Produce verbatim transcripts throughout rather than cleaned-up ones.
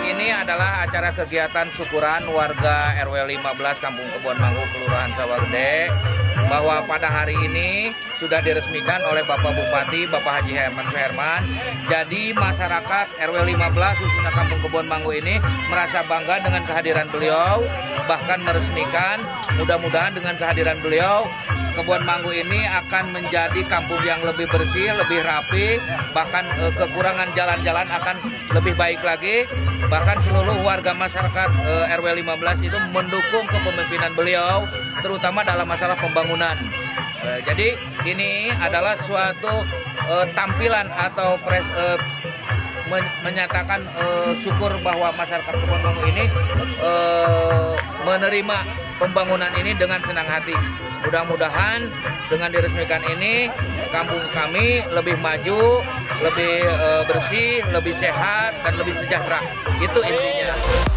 ini adalah acara kegiatan syukuran warga R W lima belas Kampung Kebonmanggu, Kelurahan Sawahgede, bahwa pada hari ini sudah diresmikan oleh Bapak Bupati, Bapak Haji Herman Herman. Jadi masyarakat R W lima belas khususnya Kampung Kebonmanggu ini merasa bangga dengan kehadiran beliau, bahkan meresmikan. Mudah-mudahan dengan kehadiran beliau, Kebonmanggu ini akan menjadi kampung yang lebih bersih, lebih rapi, bahkan eh, kekurangan jalan-jalan akan lebih baik lagi. Bahkan seluruh warga masyarakat eh, R W lima belas itu mendukung kepemimpinan beliau, terutama dalam masalah pembangunan. Eh, jadi ini adalah suatu eh, tampilan atau pres, eh, men menyatakan eh, syukur bahwa masyarakat Kebonmanggu ini eh, menerima pembangunan ini dengan senang hati. Mudah-mudahan dengan diresmikan ini kampung kami lebih maju, lebih e, bersih, lebih sehat, dan lebih sejahtera. Itu intinya.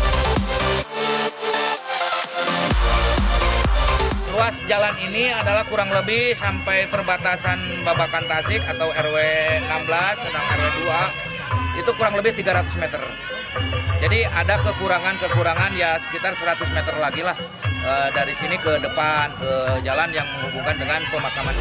Luas jalan ini adalah kurang lebih sampai perbatasan Babakan Tasik atau R W enam belas dan R W dua. Itu kurang lebih tiga ratus meter. Jadi ada kekurangan-kekurangan ya sekitar seratus meter lagi lah e, dari sini ke depan ke jalan yang menghubungkan dengan pemakaman.